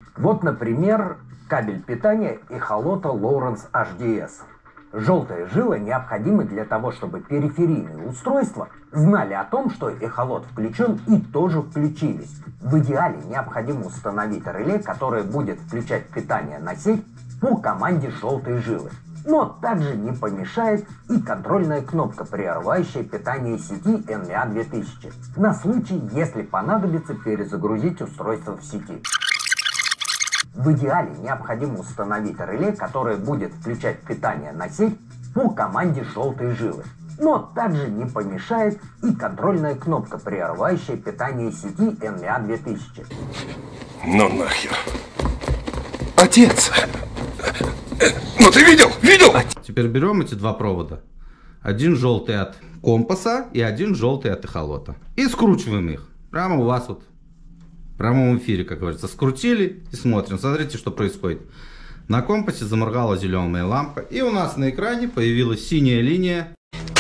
Вот, например, кабель питания Echolot Lowrance HDS. Желтые жилы необходимы для того, чтобы периферийные устройства знали о том, что Echolot включен, и тоже включились. В идеале необходимо установить реле, которое будет включать питание на сеть по команде желтые жилы. Но также не помешает и контрольная кнопка, прерывающая питание сети NVIA 2000, на случай, если понадобится перезагрузить устройство в сети. В идеале необходимо установить реле, которое будет включать питание на сеть по команде желтые жилы. Но также не помешает и контрольная кнопка, прерывающая питание сети NVIA 2000. Ну нахер. Отец! Ну ты видел? Видел? Теперь берем эти два провода. Один желтый от компаса и один желтый от эхолота. И скручиваем их. Прямо у вас вот. В прямом эфире, как говорится. Скрутили и смотрим. Смотрите, что происходит. На компасе заморгала зеленая лампа. И у нас на экране появилась синяя линия.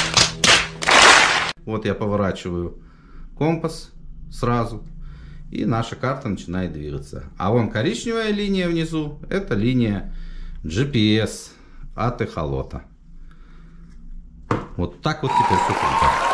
Вот я поворачиваю компас сразу. И наша карта начинает двигаться. А вон коричневая линия внизу. Это линия GPS от эхолота. Вот так вот теперь все круто.